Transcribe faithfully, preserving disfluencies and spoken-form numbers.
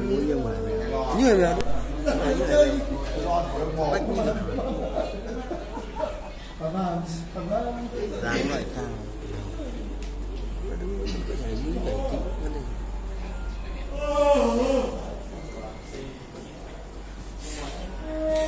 muối nhưng mà như vậy là bách như là dáng loại cao. Cái này muối này tí